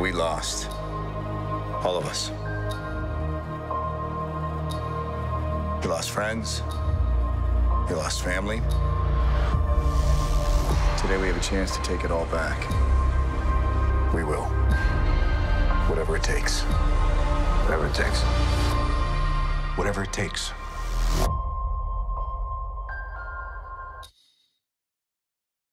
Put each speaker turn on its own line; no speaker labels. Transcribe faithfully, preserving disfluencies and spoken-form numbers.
We lost. All of us. You lost friends. You lost family. Today we have a chance to take it all back. We will. Whatever it takes.
Whatever it takes.
Whatever it takes.